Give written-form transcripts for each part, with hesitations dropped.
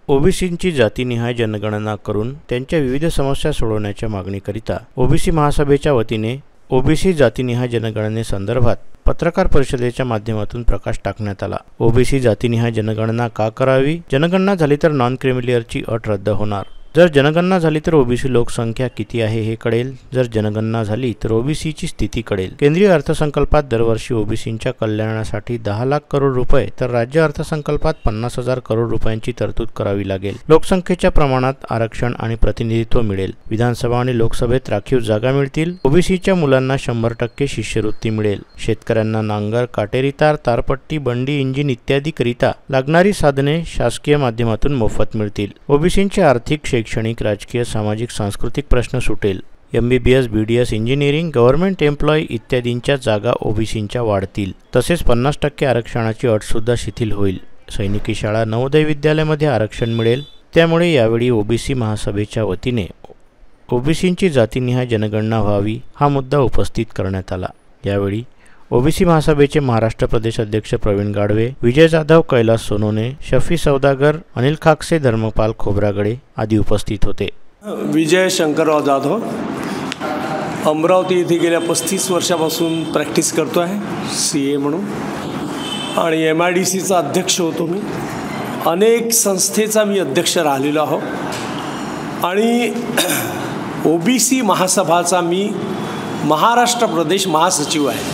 ओबीसींची जातीनिहाय जनगणना करून त्यांच्या विविध समस्या सोडवण्याच्या मागणीकरिता ओबीसी महासभेच्या वतीने ओबीसी जातीनिहाय जनगणनेसंदर्भात पत्रकार परिषदेच्या माध्यमातून प्रकाश टाकण्यात आला। ओबीसी जातीनिहाय जनगणना का करावी? जनगणना झाली तर नॉन क्रिमिलियरची अट रद्द होणार। जर जनगणना झाली तर ओबीसी लोकसंख्या किती आहे हे कळेल। जर जनगणना झाली तर ओबीसीची स्थिती कळेल। केंद्रीय अर्थसंकल्पात दरवर्षी ओबीसींच्या कल्याणासाठी 10 लाख करोड रुपये तर राज्य अर्थसंकल्पात 50,000 करोड रुपयांची तरतूद करावी लागेल। लोकसंख्येच्या प्रमाणात आरक्षण आणि प्रतिनिधित्व मिळेल। विधानसभा आणि लोकसभेत राखीव जागा मिळतील। ओबीसीच्या मुलांना 100% शिष्यवृत्ती मिळेल। शेतकऱ्यांना नांगर, काटेरी तार, तारपट्टी, बंडी, इंजिन इत्यादी करिता लागणारी साधने शासकीय माध्यमातून मोफत मिळतील। ओबीसींचे आर्थिक, शैक्षणिक, राजकीय, सामाजिक, सांस्कृतिक प्रश्न सुटेल। MBBS, BDS, engineering, government employee इत्यादींच्या जागा ओबीसींच्या वाढतील। तसेच 50% आरक्षणाची अटसुद्धा शिथिल होईल। सैनिकी शाळा, नवोदय विद्यालयामध्ये आरक्षण मिळेल। त्यामुळे यावेळी ओबीसी महासभेच्या वतीने ओबीसींची जातीनिहाय जनगणना व्हावी हा मुद्दा उपस्थित करण्यात आला। यावेळी ओबीसी महासभेचे महाराष्ट्र प्रदेश अध्यक्ष प्रवीण गाढवे, विजय जाधव, कैलास सोनोने, शफी सौदागर, अनिल खाकसे, धर्मपाल खोब्रागडे आदी उपस्थित होते। विजय शंकरराव जाधव, अमरावती येथे गेल्या 35 वर्षापासून प्रॅक्टिस करतो आहे CA म्हणून आणि MIDCचा अध्यक्ष होतो मी। अनेक संस्थेचा मी अध्यक्ष राहिलेलो आहो आणि ओबीसी महासभाचा मी महाराष्ट्र प्रदेश महासचिव आहे।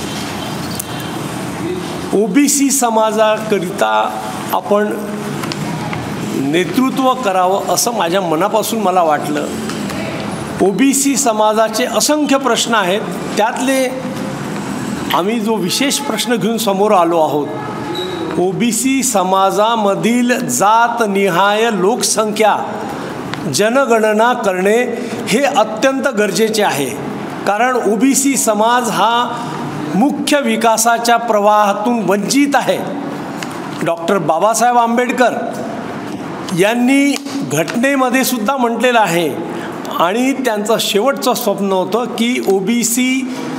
ओबीसी समाजाकरिता आपण नेतृत्व करावं असं माझ्या मनापासून मला वाटलं। ओबीसी समाजाचे असंख्य प्रश्न आहेत, त्यातले आम्ही जो विशेष प्रश्न घेऊन समोर आलो आहोत, ओबीसी समाजामधील जातनिहाय लोकसंख्या जनगणना करणे हे अत्यंत गरजेचे आहे। कारण ओबीसी समाज हा मुख्य विकासाच्या प्रवाहातून वंचित आहे। डॉक्टर बाबासाहेब आंबेडकर यांनी घटनेमध्ये सुद्धा म्हटलेलं आहे आणि त्यांचं शेवटचं स्वप्न होतं की ओबीसी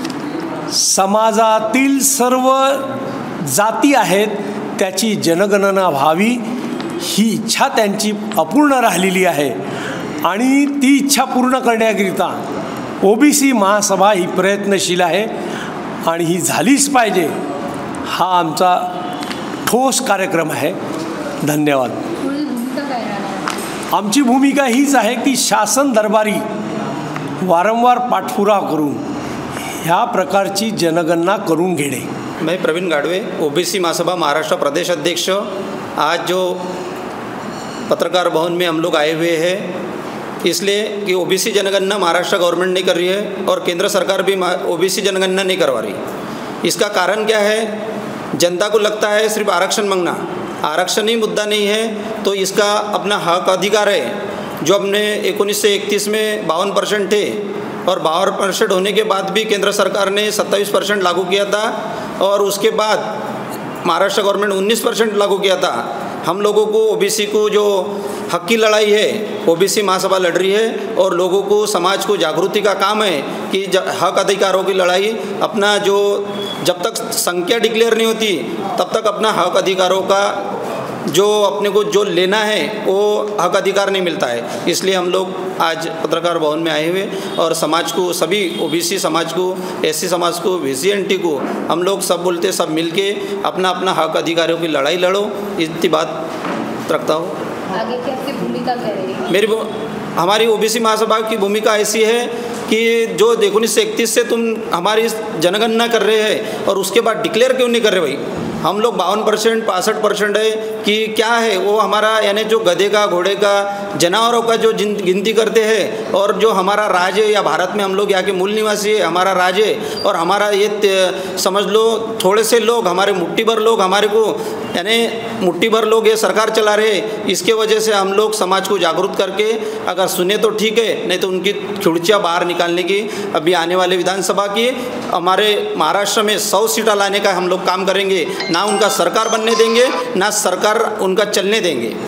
समाजातील सर्व जाती आहेत त्याची जनगणना व्हावी, ही इच्छा त्यांची अपूर्ण राहिलेली आहे आणि ती इच्छा पूर्ण करण्याकरिता ओबीसी महासभा ही प्रयत्नशील आहे आणि ही झालीच पाहिजे। हा आमचा ठोस कार्यक्रम आहे। धन्यवाद। आमची भूमिका हीच आहे की शासन दरबारी वारंवार पाठपुरावा करून ह्या प्रकारची जनगणना करून घेणे। मैं प्रवीण गाढवे, ओबीसी महासभा महाराष्ट्र प्रदेश अध्यक्ष। आज जो पत्रकार भवन में हम लोग आए हुए हैं इसलिए कि ओबीसी जनगणना महाराष्ट्र गवर्नमेंट नहीं कर रही है और केंद्र सरकार भी ओबीसी जनगणना नहीं करवा रही। इसका कारण क्या है? जनता को लगता है सिर्फ आरक्षण मांगना, आरक्षण ही मुद्दा नहीं है तो इसका अपना हक अधिकार है। जो हमने 1931 में 52% थे और 52% होने के बाद भी केंद्र सरकार ने 27% लागू किया था और उसके बाद महाराष्ट्र गवर्नमेंट 19% लागू किया था। हम लोगों को ओबीसी को जो हक की लड़ाई है ओबीसी महासभा लड़ रही है और लोगों को, समाज को जागृति का काम है कि हक अधिकारों की लड़ाई अपना जो जब तक संख्या डिक्लेयर नहीं होती तब तक अपना हक अधिकारों का जो अपने को जो लेना है वो हक अधिकार नहीं मिलता है। इसलिए हम लोग आज पत्रकार भवन में आए हुए और समाज को, सभी ओबीसी समाज को, SC समाज को, BC NT को हम लोग सब बोलते सब मिलके अपना अपना हक अधिकारों की लड़ाई लड़ो, इतनी बात रखता हूँ। आगे की आपकी भूमिका क्या रहेगी? हमारी ओबीसी महासभा की भूमिका ऐसी है कि जो 1931 से तुम हमारी जनगणना कर रहे हैं और उसके बाद डिक्लेयर क्यों नहीं कर रहे भाई? हम लोग 52% 65% है कि क्या है वो हमारा, यानी जो गधे का, घोड़े का, जानवरों का जो गिनती करते हैं और जो हमारा राज है या भारत में हम लोग यहाँ के मूल निवासी है, हमारा राज है और हमारा ये समझ लो थोड़े से लोग, हमारे मुट्ठी भर लोग हमारे को, यानी मुट्ठी भर लोग ये सरकार चला रहे। इसके वजह से हम लोग समाज को जागरूक करके अगर सुने तो ठीक है, नहीं तो उनकी खिड़कियाँ बाहर निकालने की अभी आने वाले विधानसभा की हमारे महाराष्ट्र में 100 सीटा लाने का हम लोग काम करेंगे। ना उनका सरकार बनने देंगे, ना सरकार उनका चलने देंगे।